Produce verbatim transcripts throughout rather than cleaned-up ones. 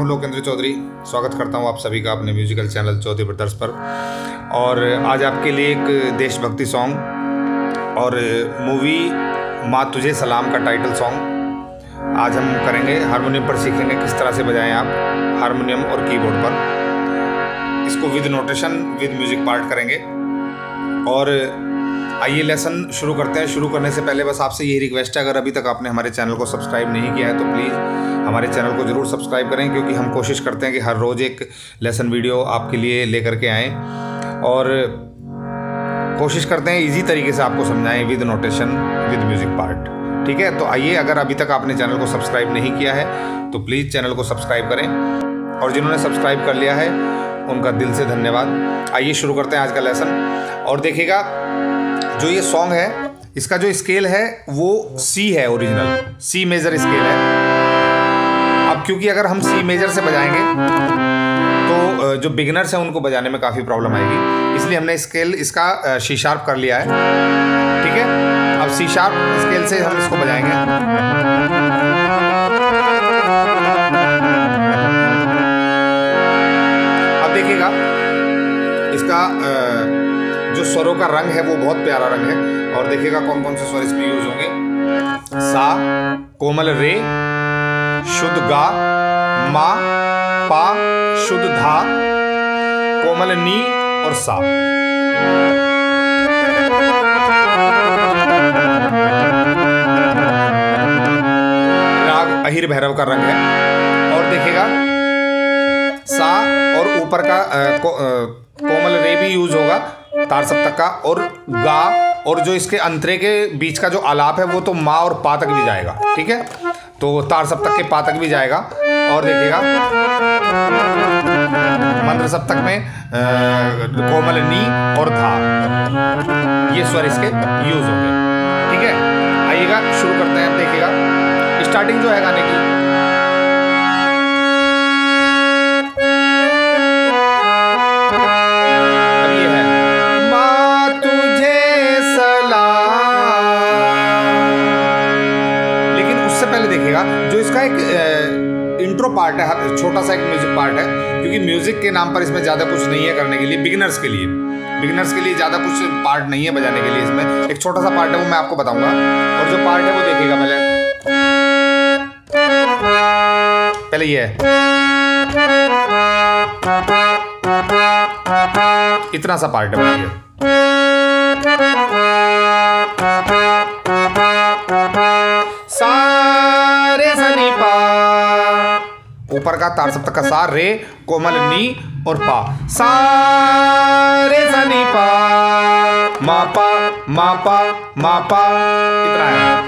लोकेंद्र चौधरी, स्वागत करता हूं आप सभी का अपने म्यूजिकल चैनल चौधरी ब्रदर्स पर। और आज आपके लिए एक देशभक्ति सॉन्ग और मूवी माँ तुझे सलाम का टाइटल सॉन्ग आज हम करेंगे। हारमोनियम पर सीखेंगे किस तरह से बजाएं आप हारमोनियम और कीबोर्ड पर। इसको with notation with music part करेंगे। और आइए लेसन शुरू करते हैं। शुरू करने से पहले बस आपसे यही रिक्वेस्ट है, अगर अभी तक आपने हमारे चैनल को सब्सक्राइब नहीं किया है तो प्लीज़ हमारे चैनल को ज़रूर सब्सक्राइब करें, क्योंकि हम कोशिश करते हैं कि हर रोज़ एक लेसन वीडियो आपके लिए लेकर के आएँ और कोशिश करते हैं इजी तरीके से आपको समझाएं with notation with music part. ठीक है, तो आइए, अगर अभी तक आपने चैनल को सब्सक्राइब नहीं किया है तो प्लीज़ चैनल को सब्सक्राइब करें, और जिन्होंने सब्सक्राइब कर लिया है उनका दिल से धन्यवाद। आइए शुरू करते हैं आज का लेसन। और देखिएगा, जो ये सॉन्ग है इसका जो स्केल है वो सी है, ओरिजिनल सी मेजर स्केल है। अब क्योंकि अगर हम सी मेजर से बजाएंगे तो जो बिगिनर्स हैं उनको बजाने में काफ़ी प्रॉब्लम आएगी, इसलिए हमने स्केल इसका सी शार्प कर लिया है। ठीक है, अब सी शार्प स्केल से हम इसको बजाएंगे। अब देखिएगा, इसका जो स्वरों का रंग है वो बहुत प्यारा रंग है। और देखिएगा कौन कौन से स्वर इसमें यूज होंगे। सा, कोमल रे, शुद्ध गा, मा, पा, शुद्ध धा, कोमल नी और सा। राग अहिर भैरव का रंग है। और देखिएगा सा और ऊपर का आ, को, आ, कोमल रे भी यूज होगा तार सप्तक का, और गा और जो इसके अंतरे के बीच का जो आलाप है वो तो माँ और पा तक भी जाएगा। ठीक है, तो तार सप्तक के पा तक भी जाएगा। और देखिएगा मंत्र सप्तक में आ, कोमल नी और धा, ये स्वर इसके यूज होंगे। ठीक है, आइएगा शुरू करते हैं। अब देखिएगा स्टार्टिंग जो है गाने की, जो इसका एक इंट्रो पार्ट है, छोटा सा एक म्यूजिक पार्ट है, क्योंकि म्यूजिक के नाम पर इसमें ज़्यादा कुछ नहीं है करने के लिए। बिगिनर्स के लिए बिगिनर्स के लिए ज़्यादा कुछ पार्ट नहीं है बजाने के लिए। इसमें एक छोटा सा पार्ट है, वो मैं आपको बताऊंगा। और जो पार्ट है वो देखिएगा, पहले पहले ये है, इतना सा पार्ट है ये। ऊपर का तार सप्तक का सा, रे, कोमल नी और पा। सा रे सा नी पा, मा पा मा पा मा पा, इतना है।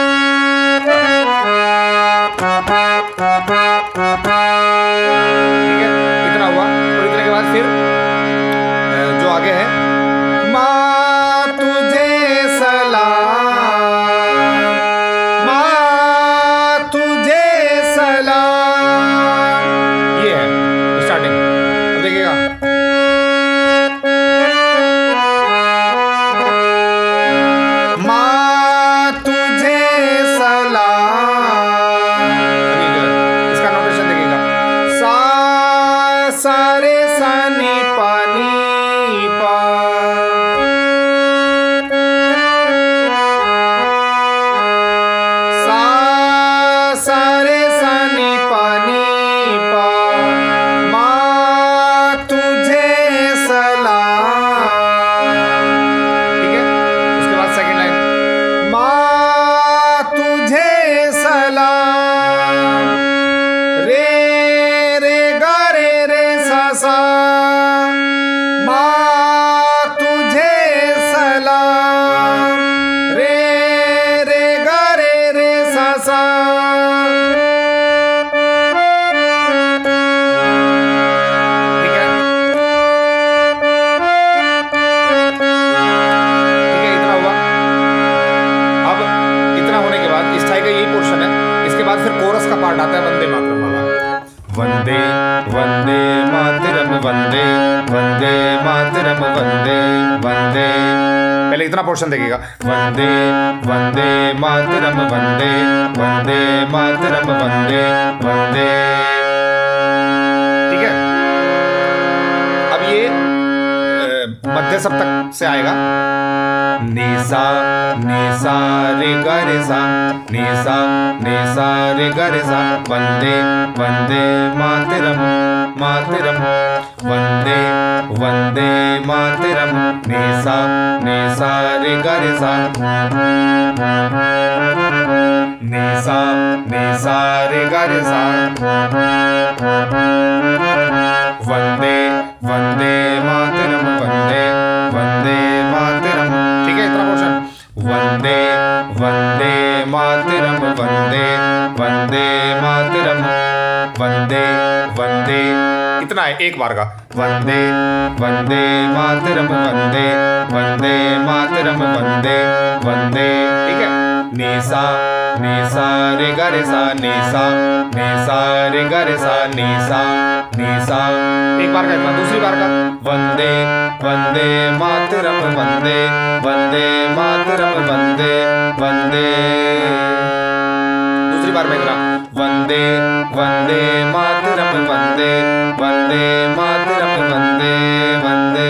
ठीक है, इतना हुआ। और इतने के बाद फिर जो आगे है, माँ तुझे सलाम, माँ तुझे सलाम, सारे सानी पानी पा। सा सारे सानी पानी पा, माँ तुझे सलाम। ठीक है, उसके बाद सेकंड लाइन, माँ तुझे सलाम, रे सा, माँ तुझे सलाम, रे रे गा रे रे सा सा। ठीक है, ठीक है, इतना हुआ। अब इतना होने के बाद स्थाई का यही पोर्शन है। इसके बाद फिर कोरस का पार्ट आता है, वंदे मातरम वाला। वंदे वंदे मातरम, वंदे वंदे मातरम, वंदे वंदे। पहले इतना पोर्शन देखिएगा, वंदे वंदे मातरम, वंदे वंदे मातरम, वंदे वंदे। पहले सप्तक से आएगा, नी सा नी सा रे ग रे सा, नी सा नी सा रे ग रे सा। वंदे वंदे मातरम मातरम, वंदे वंदे मातरम, नी सा नी सा रे ग रे सा, नी सा नी सा रे ग रे सा। वंदे वंदे मातरम, वंदे वंदे मातरम। ठीक है, इतना पोर्शन। वंदे वंदे मातरम, वंदे वंदे मातरम, वंदे वंदे, इतना है एक बार का। वंदे वंदे मातरम, वंदे वंदे मातरम, वंदे वंदे। ठीक है, नी सा नी सा रे ग रे सा, नी सा नी सा रे ग रे सा, नी सा नी सा। एक बार का इतना, दूसरी बार का। वंदे वंदे मातरम, वंदे वंदे मातरम, वंदे वंदे। दूसरी बार में इतना, वंदे वंदे मातरम, वंदे वंदे मातरम, वंदे वंदे।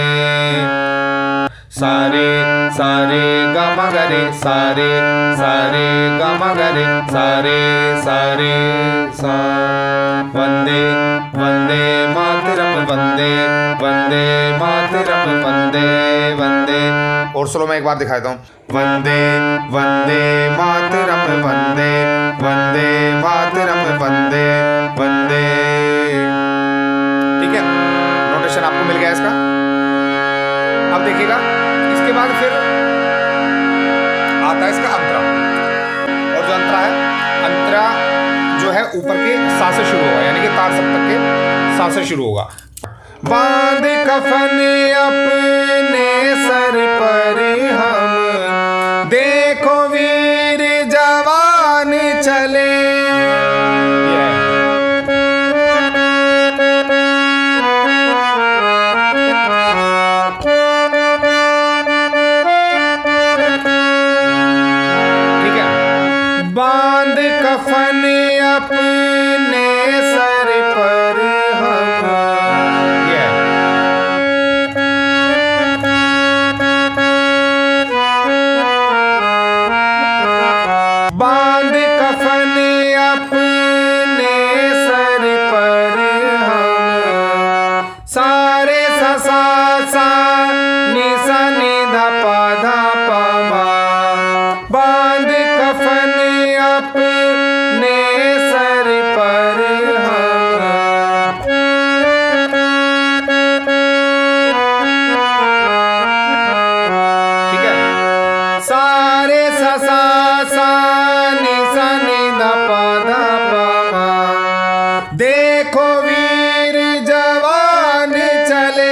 सारे सारे ग म ग रे, सारे सारे ग म ग रे, सारे सारे सा। वंदे वंदे मातरम, वंदे वंदे मातरम, वंदे वंदे। और स्लो में एक बार दिखाता हूँ। वंदे वंदे मातरम, वंदे वंदे मातरम, वंदे वंदे। ठीक है, नोटेशन आपको मिल गया इसका। अब देखिएगा, इसके बाद फिर आता है इसका अंतरा। और जो अंतरा है, अंतरा जो है ऊपर के सा से शुरू होगा, यानी कि तार सप्तक के सा से शुरू होगा। बांध कफन अपने सर पर हम, देखो वीर जवान चले। बांध कफन अपने सर पर हम, बांध कफन अपने सर पर हम, सारे सा सा सा नि सा नि ध प ध प म। बांध कफन अपने सर पर हम, ठीक है, सारे सा सा सा नि सा नि ध प ध प म। देखो वीर जवान चले,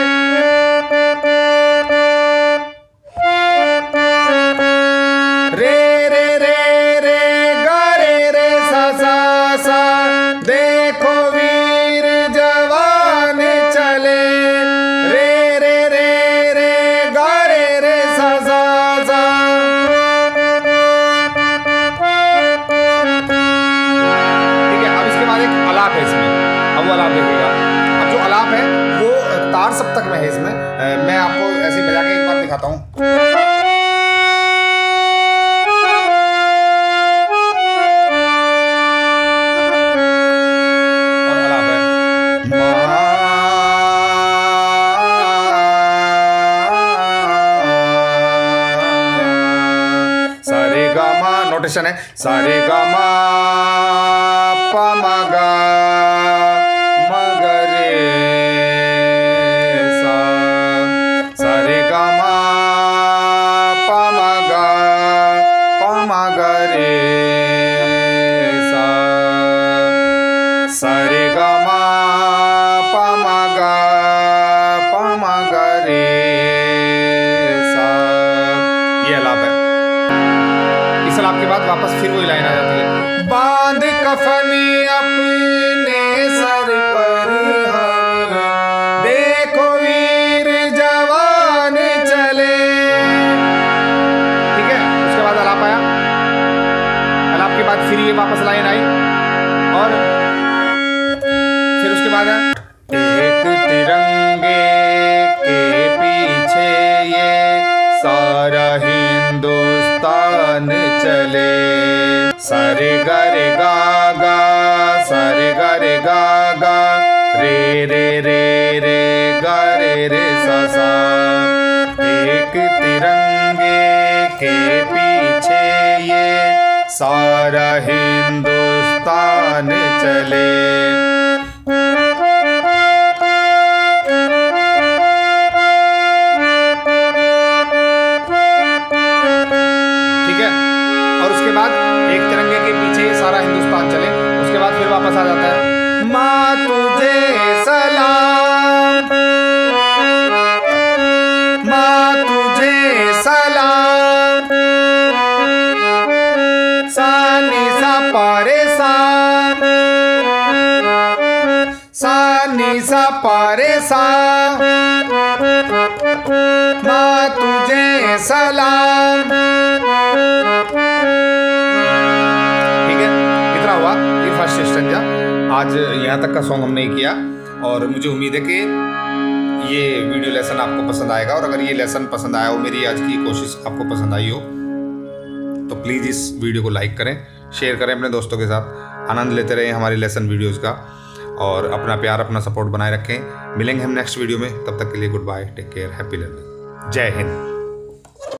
रे रे रे रे ग रे रे सा सा सा। देखो वीर जवान चले, रे रे रे रे ग रे रे सा सा सा। ठीक है, अब इसके बाद एक अलाप है इसमें। अब वो अलाप देखिएगा। अब जो अलाप है वो तार सप्तक में है इसमें। मैं आपको ऐसे ही बजा के एक बार दिखाता हूँ। नोटेशन है, सारे ग म प म ग म ग रे सा, सारे ग म प म ग प म ग रे सा, सारे ग म प म ग प म ग रे सा। ये अलाप है। इस अलाप के बाद वापस फिर वही लाइन आ जाती है। बांध कफन अपने सर पर हम, देखो वीर जवान चले। ठीक है, उसके बाद अलाप आया। अलाप के बाद फिर ये वापस लाइन आई और फिर उसके बाद है, एक तिरंगे के पीछे चले। सारे गा रे गा गा, सारे गा रे गा गा, रे रे रे रे गा रे रे सा सा। एक तिरंगे के पीछे ये सारा हिंदुस्तान चले। एक तिरंगे के पीछे सारा हिंदुस्तान चले। उसके बाद फिर वापस आ जाता है, माँ तुझे सलाम, माँ तुझे सलाम, सा नी सा पारे सा, सा नी सा पारे सा, माँ तुझे सलाम। हुआ ये फर्स्ट स्टैंजा। आज यहाँ तक का सॉन्ग हमने किया और मुझे उम्मीद है कि ये वीडियो लेसन आपको पसंद आएगा। और अगर ये लेसन पसंद आया हो, मेरी आज की कोशिश आपको पसंद आई हो, तो प्लीज़ इस वीडियो को लाइक करें, शेयर करें अपने दोस्तों के साथ। आनंद लेते रहें हमारी लेसन वीडियोज़ का और अपना प्यार अपना सपोर्ट बनाए रखें। मिलेंगे हम नेक्स्ट वीडियो में, तब तक के लिए good bye, take care, happy learning, जय हिंद।